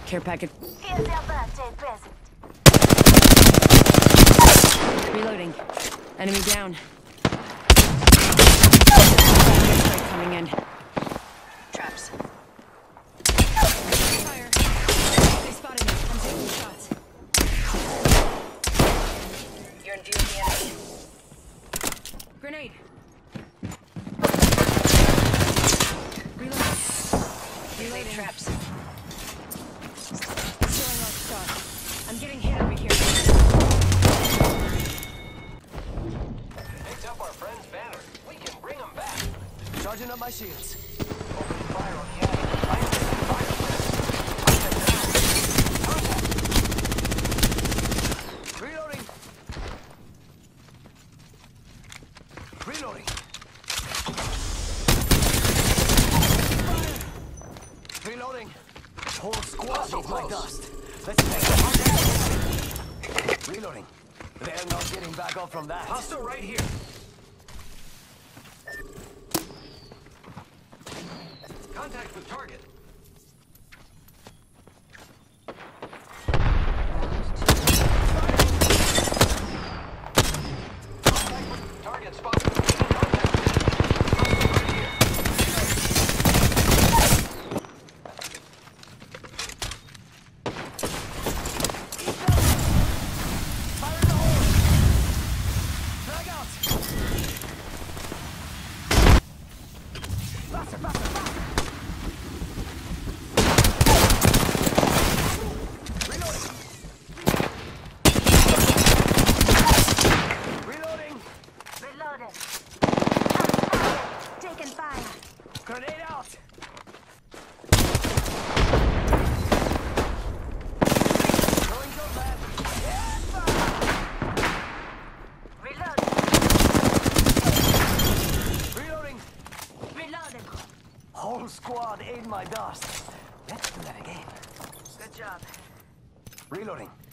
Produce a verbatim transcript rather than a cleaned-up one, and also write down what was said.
Care package. Here's your birthday present. Reloading. Enemy down. Coming in. Traps. Fire. They spotted me. I'm taking shots. You're in view of the enemy. Grenade. Reloading. Reloading. Traps. Showing off star. I'm getting hit over here. Picked up our friend's banner. We can bring them back. Charging up my shields. Opening fire on the enemy. I am taking fire friend. Reloading. Reloading. Reloading. Whole squad So needs my close. dust. Let's make it. Reloading. They're not getting back up from that. Hostile right here. Contact with target. Contact with target spotted. Contact with enemy. Hostile right here. Fire in the hole. Drag out. Faster, faster, faster. Reloading. Reloading. Reloaded. Taking fire. Grenade out. Throwing your man. Reloaded. Reloading. Reloaded. Whole squad ate my dust. Let's do that again. Good job. Reloading.